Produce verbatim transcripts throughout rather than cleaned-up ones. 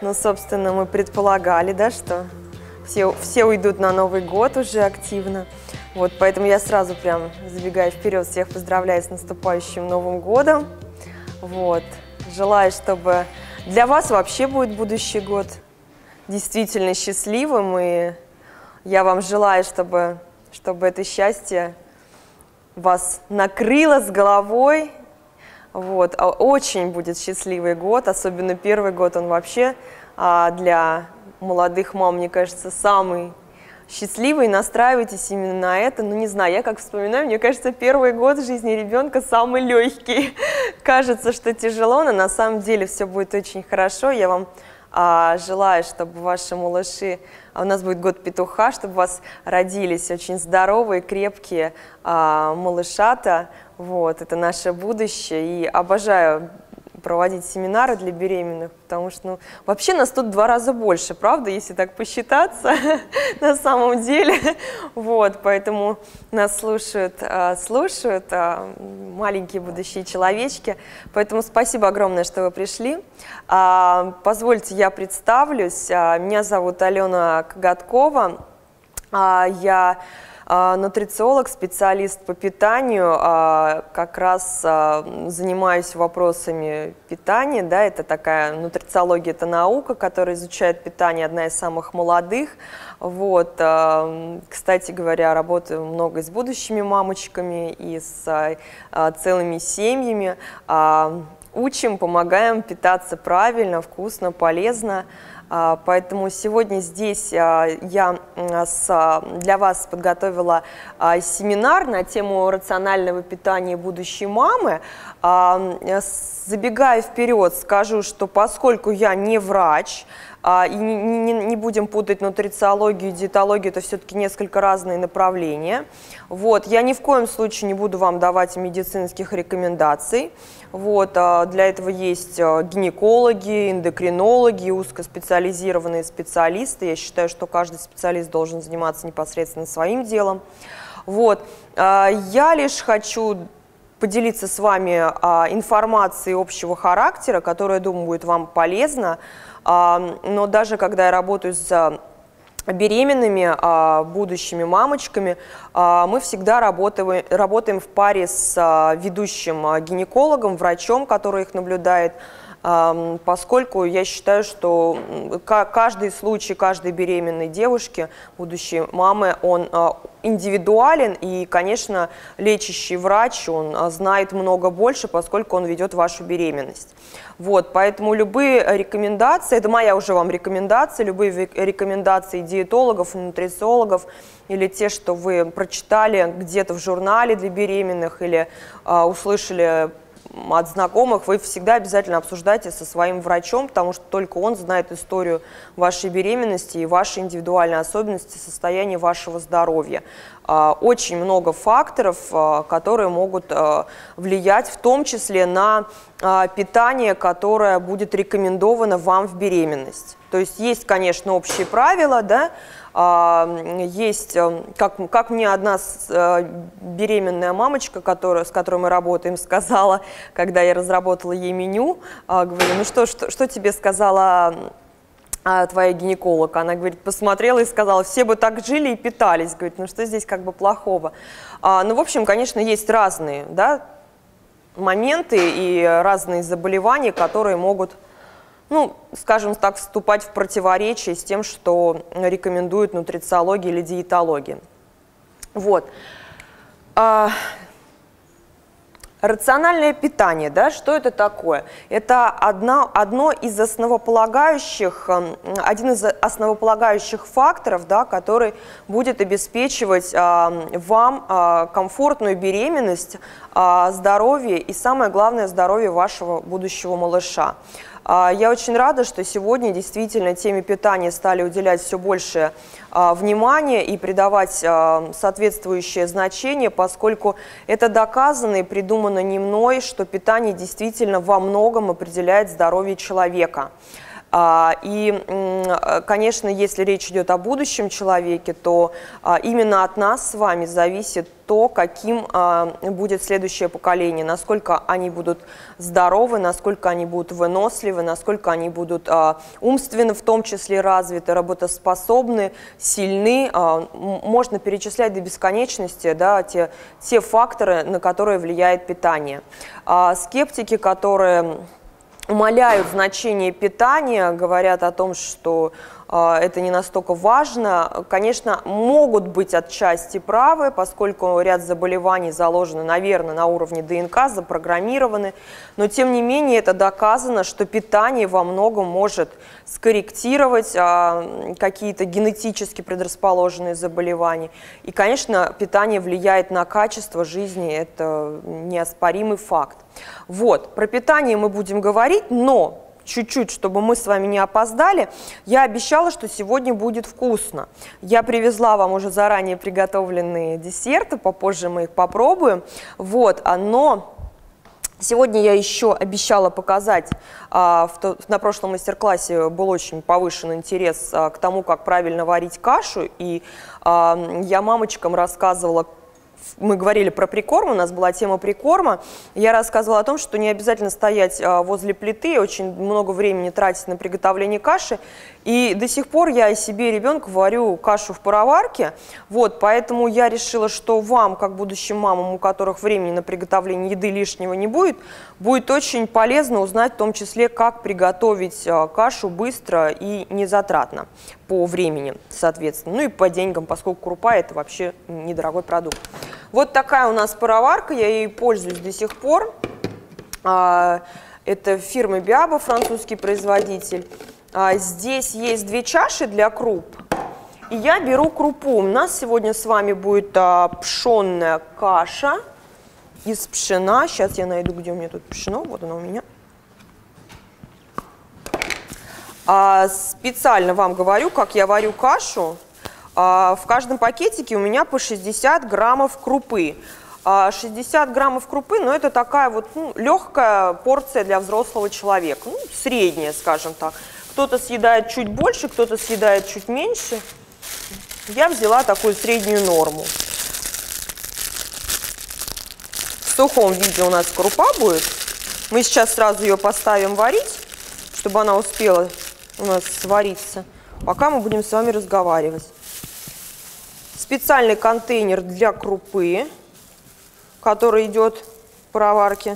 Ну, собственно, мы предполагали, да, что все, все уйдут на Новый год уже активно. Вот, поэтому я сразу прям, забегая вперед, всех поздравляю с наступающим Новым годом. Вот. Желаю, чтобы для вас вообще будет будущий год действительно счастливым. И я вам желаю, чтобы, чтобы это счастье вас накрыло с головой. Вот. Очень будет счастливый год, особенно первый год, он вообще а, для молодых мам, мне кажется, самый счастливый. Настраивайтесь именно на это. Ну, не знаю, я как вспоминаю, мне кажется, первый год в жизни ребенка самый легкий. Кажется, что тяжело, но на самом деле все будет очень хорошо. Я вам а, желаю, чтобы ваши малыши, а у нас будет год петуха, чтобы у вас родились очень здоровые, крепкие а, малышата. Вот, это наше будущее, и обожаю проводить семинары для беременных, потому что, ну, вообще нас тут в два раза больше, правда, если так посчитаться, на самом деле, вот, поэтому нас слушают, слушают маленькие будущие человечки, поэтому спасибо огромное, что вы пришли. Позвольте, я представлюсь, меня зовут Алена Коготкова, я нутрициолог, специалист по питанию, как раз занимаюсь вопросами питания, да, это такая нутрициология, это наука, которая изучает питание, одна из самых молодых. Вот, кстати говоря, работаю много и с будущими мамочками, и с целыми семьями, учим, помогаем питаться правильно, вкусно, полезно. Поэтому сегодня здесь я для вас подготовила семинар на тему рационального питания будущей мамы. Забегая вперед, скажу, что поскольку я не врач, и не, не, не будем путать нутрициологию и диетологию, это все-таки несколько разные направления. Вот, я ни в коем случае не буду вам давать медицинских рекомендаций. Вот, для этого есть гинекологи, эндокринологи, узкоспециализированные специалисты. Я считаю, что каждый специалист должен заниматься непосредственно своим делом. Вот, я лишь хочу поделиться с вами информацией общего характера, которая, думаю, будет вам полезна. Но даже когда я работаю с беременными будущими мамочками, мы всегда работаем, работаем в паре с ведущим гинекологом, врачом, который их наблюдает, поскольку я считаю, что каждый случай каждой беременной девушки, будущей мамы, он индивидуален, и, конечно, лечащий врач, он знает много больше, поскольку он ведет вашу беременность. Вот, поэтому любые рекомендации, это моя уже вам рекомендация, любые рекомендации диетологов, нутрициологов, или те, что вы прочитали где-то в журнале для беременных, или а, услышали от знакомых, вы всегда обязательно обсуждайте со своим врачом, потому что только он знает историю вашей беременности и ваши индивидуальные особенности, состояние вашего здоровья. Очень много факторов, которые могут влиять в том числе на питание, которое будет рекомендовано вам в беременность. То есть есть, конечно, общие правила, да, есть, как, как мне одна беременная мамочка, которая, с которой мы работаем, сказала, когда я разработала ей меню, говорю, ну что, что, что тебе сказала твоя гинеколог? Она, говорит, посмотрела и сказала, все бы так жили и питались. Говорит, ну что здесь как бы плохого? Ну, в общем, конечно, есть разные, да, моменты и разные заболевания, которые могут, ну, скажем так, вступать в противоречие с тем, что рекомендует нутрициология или диетология. Вот. А, рациональное питание, да, что это такое? Это одно, одно из основополагающих, один из основополагающих факторов, да, который будет обеспечивать а, вам а, комфортную беременность, а, здоровье и, самое главное, здоровье вашего будущего малыша. Я очень рада, что сегодня действительно теме питания стали уделять все больше а, внимания и придавать а, соответствующее значение, поскольку это доказано и придумано не мной, что питание действительно во многом определяет здоровье человека. И, конечно, если речь идет о будущем человеке, то именно от нас с вами зависит то, каким будет следующее поколение, насколько они будут здоровы, насколько они будут выносливы, насколько они будут умственно в том числе развиты, работоспособны, сильны. Можно перечислять до бесконечности, да, те, те факторы, на которые влияет питание. Скептики, которые умаляют значение питания, говорят о том, что э, это не настолько важно, конечно, могут быть отчасти правы, поскольку ряд заболеваний заложены, наверное, на уровне ДНК, запрограммированы, но тем не менее это доказано, что питание во многом может скорректировать э, какие-то генетически предрасположенные заболевания. И, конечно, питание влияет на качество жизни, это неоспоримый факт. Вот, про питание мы будем говорить, но чуть-чуть, чтобы мы с вами не опоздали, я обещала, что сегодня будет вкусно. Я привезла вам уже заранее приготовленные десерты, попозже мы их попробуем. Вот, но сегодня я еще обещала показать, а, в то, на прошлом мастер-классе был очень повышен интерес а, к тому, как правильно варить кашу, и а, я мамочкам рассказывала. Мы говорили про прикорм, у нас была тема прикорма. Я рассказывала о том, что не обязательно стоять возле плиты, очень много времени тратить на приготовление каши. И до сих пор я и себе, и ребенку варю кашу в пароварке. Вот, поэтому я решила, что вам, как будущим мамам, у которых времени на приготовление еды лишнего не будет, будет очень полезно узнать в том числе, как приготовить кашу быстро и незатратно по времени, соответственно. Ну и по деньгам, поскольку крупа – это вообще недорогой продукт. Вот такая у нас пароварка, я ей пользуюсь до сих пор. Это фирмы Биаба, французский производитель. Здесь есть две чаши для круп, и я беру крупу. У нас сегодня с вами будет пшенная каша из пшена. Сейчас я найду, где у меня тут пшено, вот оно у меня. Специально вам говорю, как я варю кашу. В каждом пакетике у меня по шестьдесят граммов крупы. шестьдесят граммов крупы, но это такая вот ну, легкая порция для взрослого человека, ну, средняя, скажем так. Кто-то съедает чуть больше, кто-то съедает чуть меньше. Я взяла такую среднюю норму. В сухом виде у нас крупа будет. Мы сейчас сразу ее поставим варить, чтобы она успела у нас свариться, пока мы будем с вами разговаривать. Специальный контейнер для крупы, который идет в пароварке.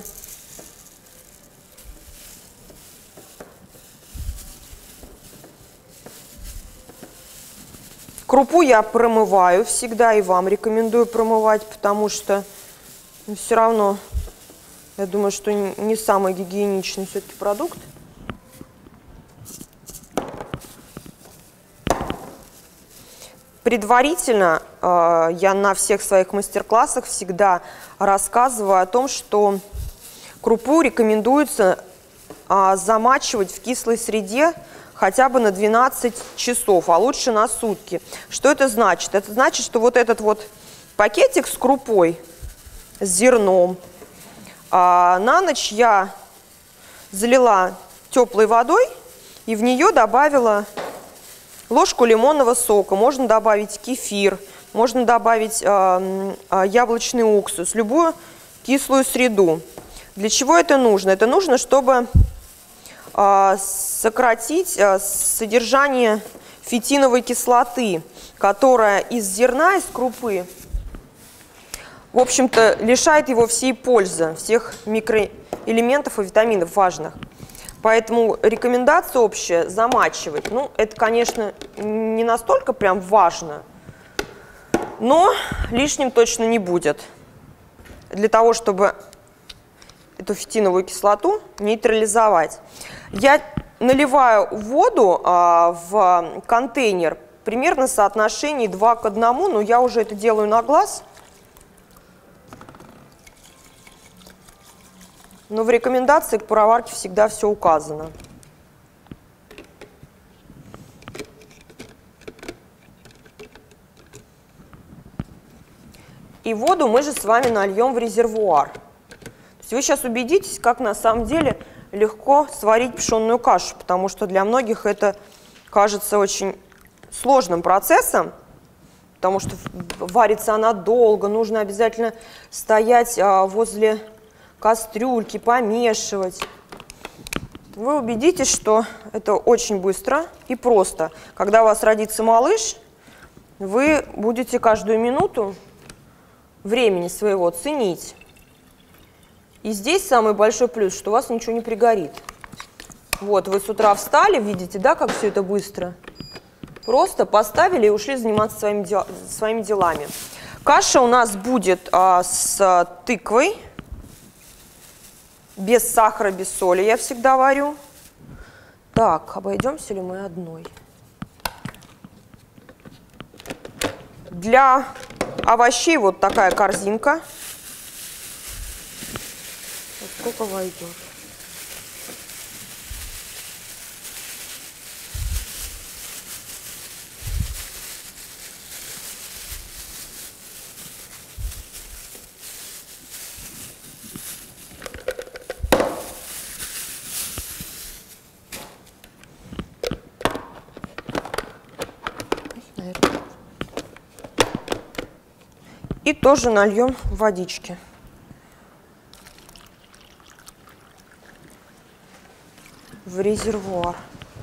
Крупу я промываю всегда, и вам рекомендую промывать, потому что ну, все равно, я думаю, что не самый гигиеничный все-таки продукт. Предварительно э, я на всех своих мастер-классах всегда рассказываю о том, что крупу рекомендуется э, замачивать в кислой среде хотя бы на двенадцать часов, а лучше на сутки. Что это значит? Это значит, что вот этот вот пакетик с крупой, с зерном, э, на ночь я залила теплой водой и в нее добавила ложку лимонного сока, можно добавить кефир, можно добавить э, э, яблочный уксус, любую кислую среду. Для чего это нужно? Это нужно, чтобы э, сократить э, содержание фитиновой кислоты, которая из зерна, из крупы, в общем-то, лишает его всей пользы, всех микроэлементов и витаминов важных. Поэтому рекомендация общая – замачивать. Ну, это, конечно, не настолько прям важно, но лишним точно не будет. Для того, чтобы эту фитиновую кислоту нейтрализовать. Я наливаю воду а, в контейнер примерно в соотношении два к одному, но я уже это делаю на глаз. Но в рекомендации к пароварке всегда все указано. И воду мы же с вами нальем в резервуар. То есть вы сейчас убедитесь, как на самом деле легко сварить пшенную кашу, потому что для многих это кажется очень сложным процессом, потому что варится она долго, нужно обязательно стоять а, возле кастрюльки, помешивать. Вы убедитесь, что это очень быстро и просто. Когда у вас родится малыш, вы будете каждую минуту времени своего ценить. И здесь самый большой плюс, что у вас ничего не пригорит. Вот, вы с утра встали, видите, да, как все это быстро? Просто поставили и ушли заниматься своими, дел своими делами. Каша у нас будет а, с тыквой, без сахара, без соли я всегда варю. Так, обойдемся ли мы одной? Для овощей вот такая корзинка. Вот сколько войдет. И тоже нальем водички. В резервуар.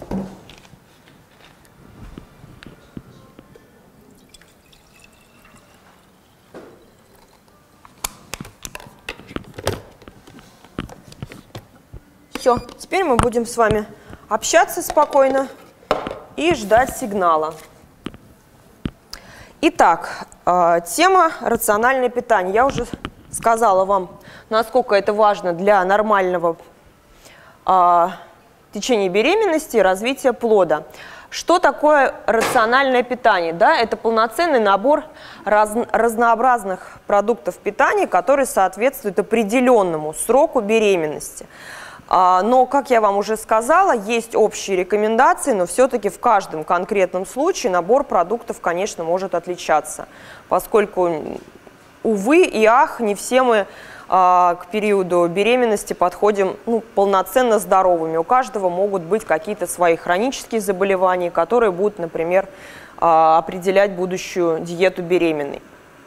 Все, теперь мы будем с вами общаться спокойно и ждать сигнала. Итак, тема рациональное питание. Я уже сказала вам, насколько это важно для нормального течения беременности и развития плода. Что такое рациональное питание? Да, это полноценный набор раз, разнообразных продуктов питания, которые соответствуют определенному сроку беременности. Но, как я вам уже сказала, есть общие рекомендации, но все-таки в каждом конкретном случае набор продуктов, конечно, может отличаться, поскольку, увы и ах, не все мы а, к периоду беременности подходим ну, полноценно здоровыми. У каждого могут быть какие-то свои хронические заболевания, которые будут, например, а, определять будущую диету беременной.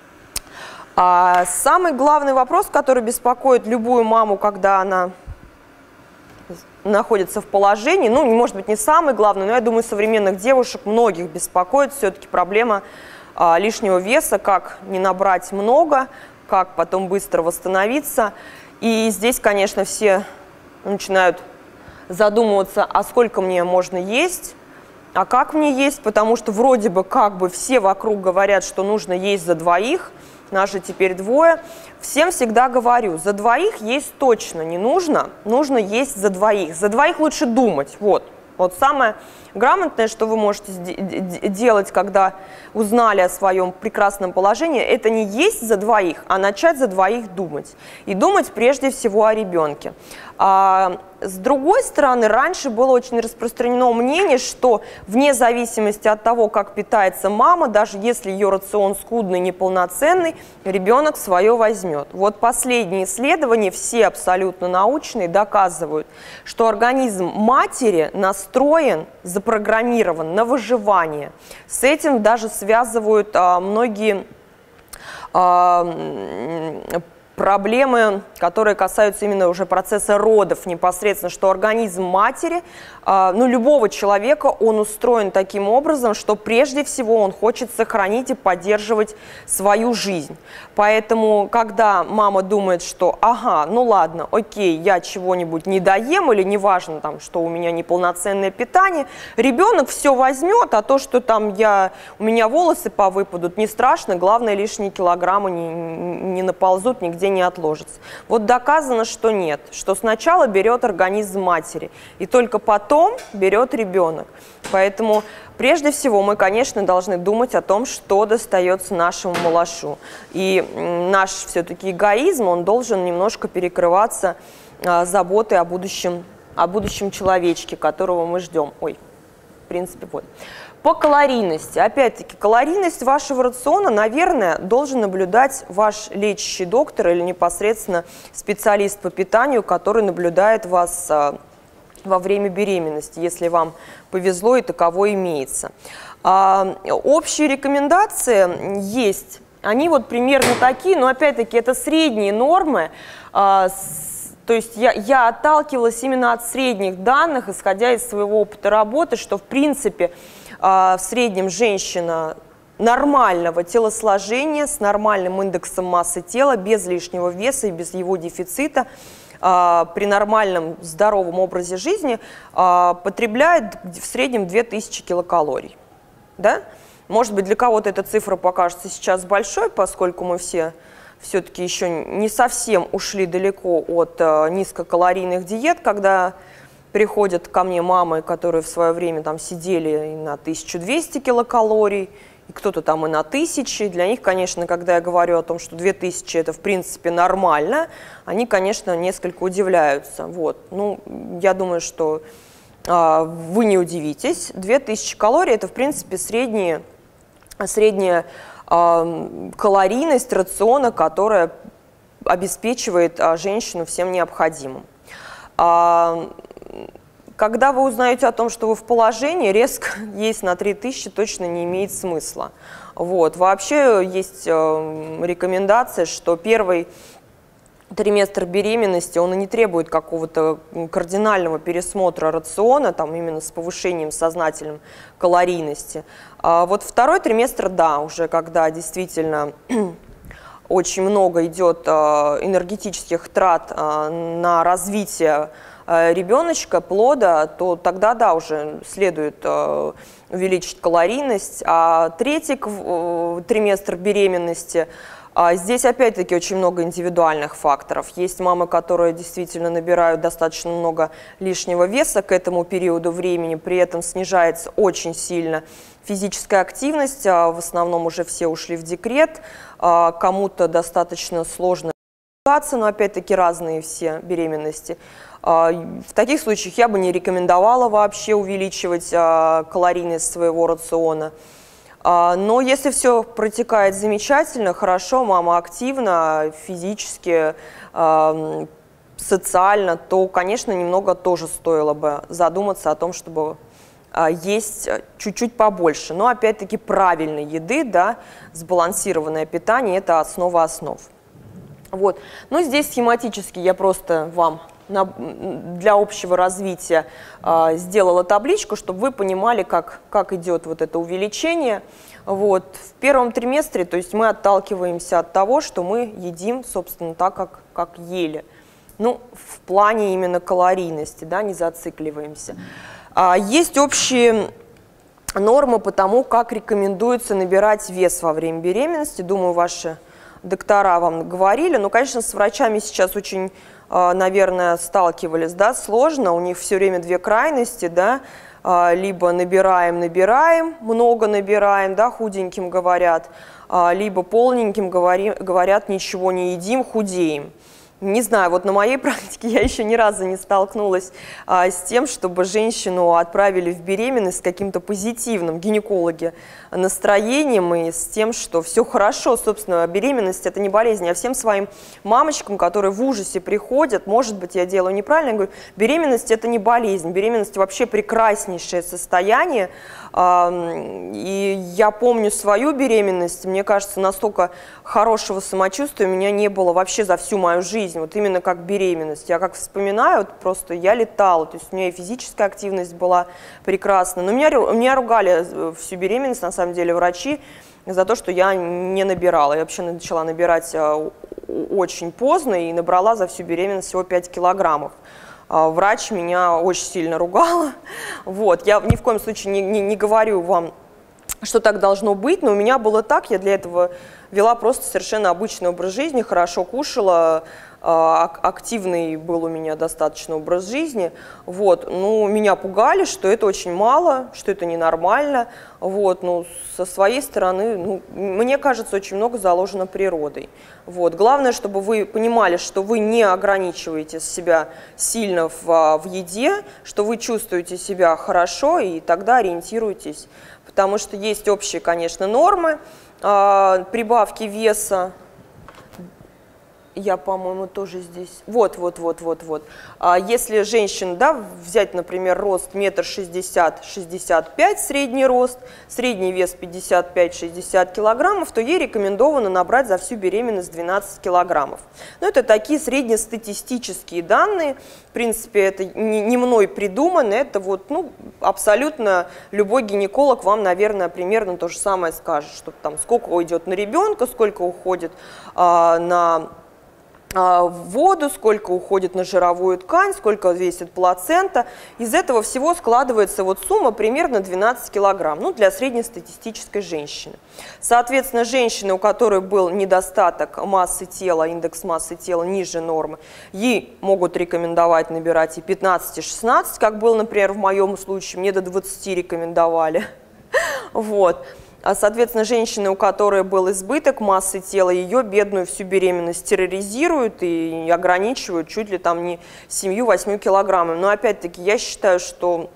А самый главный вопрос, который беспокоит любую маму, когда она находится в положении, ну, может быть, не самый главный, но я думаю, современных девушек многих беспокоит все-таки проблема а, лишнего веса, как не набрать много, как потом быстро восстановиться. И здесь, конечно, все начинают задумываться, а сколько мне можно есть, а как мне есть, потому что вроде бы как бы все вокруг говорят, что нужно есть за двоих, нас же теперь двое. Всем всегда говорю, за двоих есть точно не нужно, нужно есть за двоих. За двоих лучше думать, вот. Вот самое грамотное, что вы можете делать, когда узнали о своем прекрасном положении, это не есть за двоих, а начать за двоих думать. И думать прежде всего о ребенке. А, с другой стороны, раньше было очень распространено мнение, что вне зависимости от того, как питается мама, даже если ее рацион скудный, неполноценный, ребенок свое возьмет. Вот последние исследования, все абсолютно научные, доказывают, что организм матери настроен, запрограммирован на выживание. С этим даже связывают а, многие а, проблемы, которые касаются именно уже процесса родов непосредственно, что организм матери, э, ну, любого человека, он устроен таким образом, что прежде всего он хочет сохранить и поддерживать свою жизнь. Поэтому, когда мама думает, что, ага, ну ладно, окей, я чего-нибудь не доем или неважно, там, что у меня неполноценное питание, ребенок все возьмет, а то, что там я, у меня волосы повыпадут, не страшно, главное, лишние килограммы не, не наползут, нигде не отложится. Вот доказано, что нет, что сначала берет организм матери, и только потом берет ребенок. Поэтому прежде всего мы, конечно, должны думать о том, что достается нашему малышу. И наш все-таки эгоизм, он должен немножко перекрываться а, заботой о будущем, о будущем человечке, которого мы ждем. Ой, в принципе, вот. По калорийности. Опять-таки, калорийность вашего рациона, наверное, должен наблюдать ваш лечащий доктор или непосредственно специалист по питанию, который наблюдает вас а, во время беременности, если вам повезло и таково имеется. А, общие рекомендации есть. Они вот примерно такие, но опять-таки это средние нормы. А, с, то есть я, я отталкивалась именно от средних данных, исходя из своего опыта работы, что в принципе в среднем женщина нормального телосложения, с нормальным индексом массы тела, без лишнего веса и без его дефицита, при нормальном здоровом образе жизни потребляет в среднем две тысячи килокалорий. Да? Может быть, для кого-то эта цифра покажется сейчас большой, поскольку мы все все-таки еще не совсем ушли далеко от низкокалорийных диет, когда приходят ко мне мамы, которые в свое время там сидели и на тысячу двести килокалорий, и кто-то там и на тысячу. Для них, конечно, когда я говорю о том, что две тысячи это в принципе нормально, они, конечно, несколько удивляются. Вот. Ну, я думаю, что а, вы не удивитесь. две тысячи калорий это в принципе средние, средняя а, калорийность рациона, которая обеспечивает а, женщину всем необходимым. А, Когда вы узнаете о том, что вы в положении, резко есть на три тысячи точно не имеет смысла. Вот. Вообще есть э, рекомендация, что первый триместр беременности, он и не требует какого-то кардинального пересмотра рациона, там именно с повышением сознательным калорийности. А вот второй триместр, да, уже когда действительно очень много идет э, энергетических трат э, на развитие ребеночка, плода, то тогда, да, уже следует э, увеличить калорийность. А третий э, триместр беременности, э, здесь опять-таки очень много индивидуальных факторов. Есть мамы, которые действительно набирают достаточно много лишнего веса к этому периоду времени, при этом снижается очень сильно физическая активность, э, в основном уже все ушли в декрет, э, кому-то достаточно сложно, но опять-таки разные все беременности. В таких случаях я бы не рекомендовала вообще увеличивать калорийность своего рациона. Но если все протекает замечательно, хорошо, мама активна, физически, социально, то, конечно, немного тоже стоило бы задуматься о том, чтобы есть чуть-чуть побольше. Но опять-таки правильной еды, да, сбалансированное питание – это основа основ. Вот. Ну, здесь схематически я просто вам на, для общего развития э, сделала табличку, чтобы вы понимали, как, как идет вот это увеличение. Вот. В первом триместре, то есть мы отталкиваемся от того, что мы едим, собственно, так, как, как ели. Ну, в плане именно калорийности, да, не зацикливаемся. А, есть общие нормы по тому, как рекомендуется набирать вес во время беременности. Думаю, ваши доктора вам говорили. Но, конечно, с врачами сейчас очень, наверное, сталкивались, да, сложно. У них все время две крайности, да, либо набираем, набираем, много набираем, да, худеньким говорят, либо полненьким говорят, ничего не едим, худеем. Не знаю, вот на моей практике я еще ни разу не столкнулась а, с тем, чтобы женщину отправили в беременность с каким-то позитивным, гинекологи, настроением и с тем, что все хорошо. Собственно, беременность – это не болезнь. Я всем своим мамочкам, которые в ужасе приходят, может быть, я делаю неправильно, я говорю, беременность – это не болезнь, беременность – вообще прекраснейшее состояние. А, и я помню свою беременность, мне кажется, настолько хорошего самочувствия у меня не было вообще за всю мою жизнь. Вот именно как беременность. Я как вспоминаю, вот просто я летала, то есть у меня и физическая активность была прекрасна. Но меня, меня ругали всю беременность, на самом деле, врачи за то, что я не набирала. Я вообще начала набирать очень поздно и набрала за всю беременность всего пять килограммов. Врач меня очень сильно ругала. Вот. Я ни в коем случае не, не, не говорю вам, что так должно быть, но у меня было так, я для этого вела просто совершенно обычный образ жизни, хорошо кушала, активный был у меня достаточно образ жизни. Вот. Ну, меня пугали, что это очень мало, что это ненормально. Вот. Ну, со своей стороны, ну, мне кажется, очень много заложено природой. Вот. Главное, чтобы вы понимали, что вы не ограничиваете себя сильно в, в еде, что вы чувствуете себя хорошо, и тогда ориентируйтесь. Потому что есть общие, конечно, нормы э, прибавки веса. Я, по-моему, тоже здесь. Вот, вот, вот, вот, вот. А если женщина, да, взять, например, рост метр шестьдесят, шестьдесят пять, средний рост, средний вес пятьдесят пять — шестьдесят килограммов, то ей рекомендовано набрать за всю беременность двенадцать килограммов. Но это такие среднестатистические данные. В принципе, это не, не мной придумано, это вот, ну, абсолютно любой гинеколог вам, наверное, примерно то же самое скажет, что там сколько уйдет на ребенка, сколько уходит а, на в воду, сколько уходит на жировую ткань, сколько весит плацента. Из этого всего складывается вот сумма примерно двенадцать килограмм, ну, для среднестатистической женщины. Соответственно, женщины, у которой был недостаток массы тела, индекс массы тела ниже нормы, ей могут рекомендовать набирать и пятнадцать, и шестнадцать, как было, например, в моем случае, мне до двадцати рекомендовали. Вот. А, соответственно, женщины, у которой был избыток массы тела, ее бедную всю беременность терроризируют и ограничивают чуть ли там не семью-восьмью килограммами. Но опять-таки я считаю, что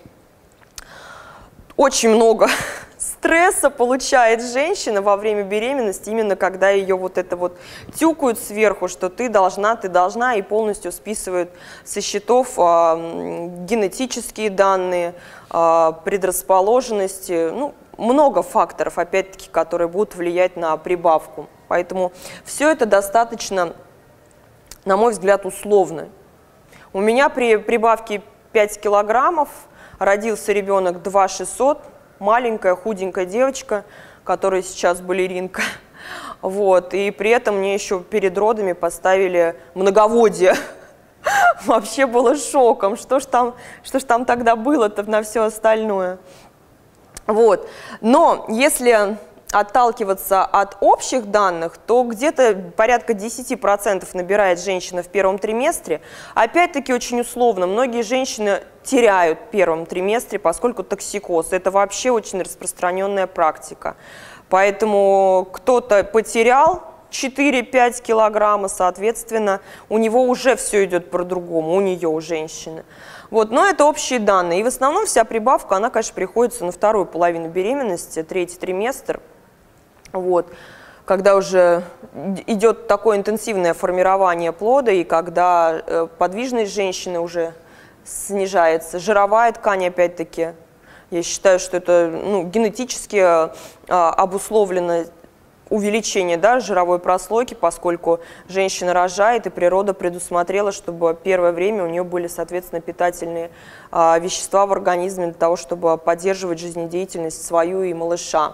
очень много стресса получает женщина во время беременности, именно когда ее вот это вот тюкают сверху, что ты должна, ты должна, и полностью списывают со счетов э, генетические данные, э, предрасположенности, ну, много факторов, опять-таки, которые будут влиять на прибавку. Поэтому все это достаточно, на мой взгляд, условно. У меня при прибавке пять килограммов родился ребенок два шестьсот, маленькая худенькая девочка, которая сейчас балеринка. Вот. И при этом мне еще перед родами поставили многоводие. Вообще было шоком, что ж там, что ж там тогда было-то на все остальное. Вот. Но если отталкиваться от общих данных, то где-то порядка десяти процентов набирает женщина в первом триместре. Опять-таки очень условно. Многие женщины теряют в первом триместре, поскольку токсикоз. Это вообще очень распространенная практика. Поэтому кто-то потерял четыре-пять килограмма, соответственно, у него уже все идет по-другому, у нее, у женщины. Вот, но это общие данные. И в основном вся прибавка, она, конечно, приходится на вторую половину беременности, третий триместр, вот, когда уже идет такое интенсивное формирование плода, и когда э, подвижность женщины уже снижается, жировая ткань, опять-таки, я считаю, что это, ну, генетически э, обусловлено увеличение, да, жировой прослойки, поскольку женщина рожает, и природа предусмотрела, чтобы первое время у нее были, соответственно, питательные а, вещества в организме для того, чтобы поддерживать жизнедеятельность свою и малыша.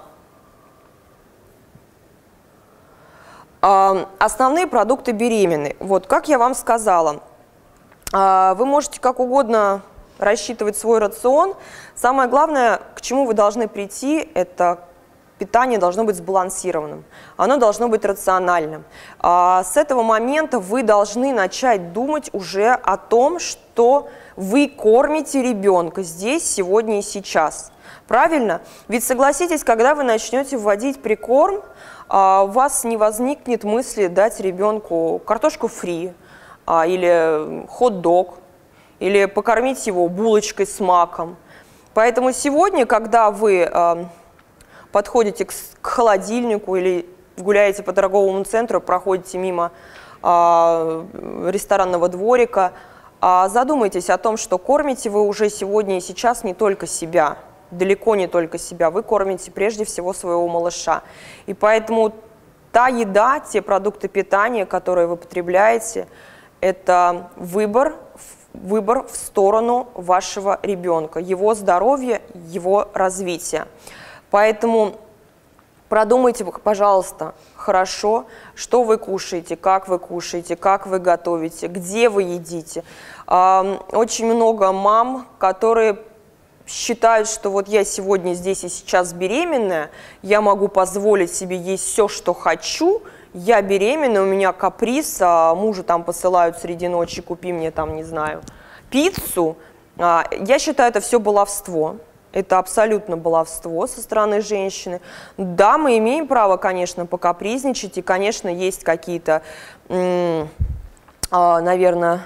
А, основные продукты беременной. Вот, как я вам сказала, а, вы можете как угодно рассчитывать свой рацион. Самое главное, к чему вы должны прийти, это питание должно быть сбалансированным, оно должно быть рациональным. А с этого момента вы должны начать думать уже о том, что вы кормите ребенка здесь, сегодня и сейчас. Правильно? Ведь согласитесь, когда вы начнете вводить прикорм, у вас не возникнет мысли дать ребенку картошку фри, или хот-дог, или покормить его булочкой с маком. Поэтому сегодня, когда вы подходите к, к холодильнику или гуляете по торговому центру, проходите мимо а, ресторанного дворика, а, задумайтесь о том, что кормите вы уже сегодня и сейчас не только себя, далеко не только себя, вы кормите прежде всего своего малыша. И поэтому та еда, те продукты питания, которые вы потребляете, это выбор, выбор в сторону вашего ребенка, его здоровья, его развития. Поэтому продумайте, пожалуйста, хорошо, что вы кушаете, как вы кушаете, как вы готовите, где вы едите. Очень много мам, которые считают, что вот я сегодня здесь и сейчас беременная, я могу позволить себе есть все, что хочу, я беременна, у меня каприз, а мужу там посылают среди ночи, купи мне там, не знаю, пиццу. Я считаю, это все баловство. Это абсолютно баловство со стороны женщины. Да, мы имеем право, конечно, покапризничать, и, конечно, есть какие-то, наверное,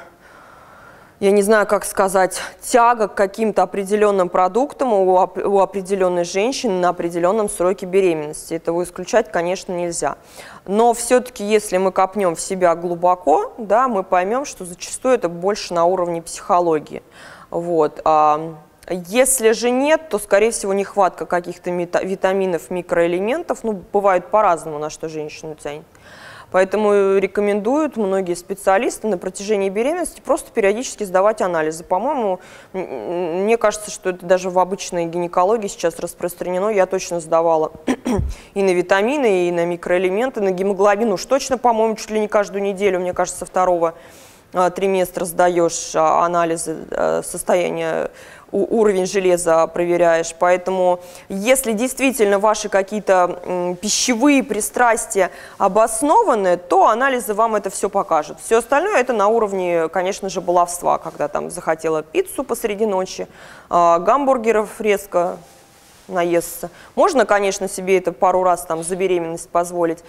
я не знаю, как сказать, тяга к каким-то определенным продуктам у, у определенной женщины на определенном сроке беременности. Этого исключать, конечно, нельзя. Но все-таки, если мы копнем в себя глубоко, да, мы поймем, что зачастую это больше на уровне психологии. Вот. Если же нет, то, скорее всего, нехватка каких-то витаминов, микроэлементов. Ну, бывает по-разному, на что женщину тянет. Поэтому рекомендуют многие специалисты на протяжении беременности просто периодически сдавать анализы. По-моему, мне кажется, что это даже в обычной гинекологии сейчас распространено. Я точно сдавала и на витамины, и на микроэлементы, на гемоглобин. Уж точно, по-моему, чуть ли не каждую неделю, мне кажется, второго триместра сдаешь анализы состояния, уровень железа проверяешь. Поэтому, если действительно ваши какие-то пищевые пристрастия обоснованы, то анализы вам это все покажут. Все остальное это на уровне, конечно же, баловства, когда там захотела пиццу посреди ночи, гамбургеров резко наесться. Можно, конечно, себе это пару раз там за беременность позволить,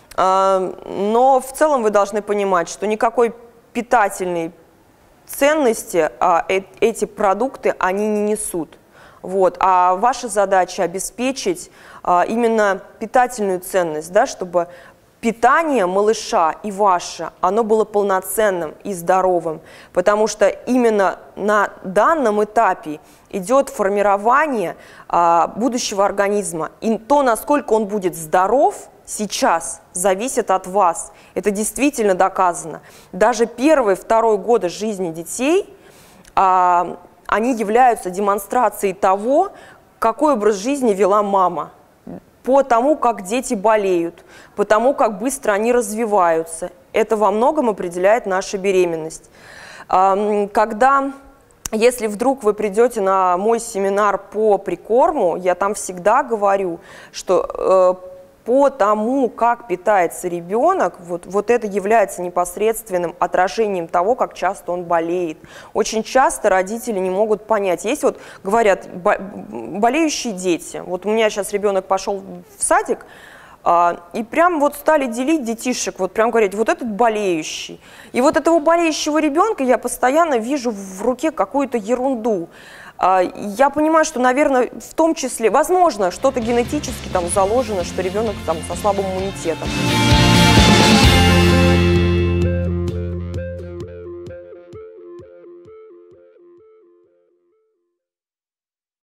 но в целом вы должны понимать, что никакой питательной ценности а, э, эти продукты они не несут. Вот. А ваша задача обеспечить а, именно питательную ценность, да, чтобы питание малыша и ваше, оно было полноценным и здоровым, потому что именно на данном этапе идет формирование а, будущего организма, и то, насколько он будет здоров, сейчас зависит от вас. Это действительно доказано. Даже первый, второй годы жизни детей, а, они являются демонстрацией того, какой образ жизни вела мама. По тому, как дети болеют, по тому, как быстро они развиваются. Это во многом определяет наша беременность. А, когда, если вдруг вы придете на мой семинар по прикорму, я там всегда говорю, что э, по тому, как питается ребенок, вот, вот это является непосредственным отражением того, как часто он болеет. Очень часто родители не могут понять. Есть вот, говорят, болеющие дети. Вот у меня сейчас ребенок пошел в садик, а, и прям вот стали делить детишек, вот прям говорить, вот этот болеющий. И вот этого болеющего ребенка я постоянно вижу в руке какую-то ерунду. Я понимаю, что, наверное, в том числе, возможно, что-то генетически там заложено, что ребенок там со слабым иммунитетом.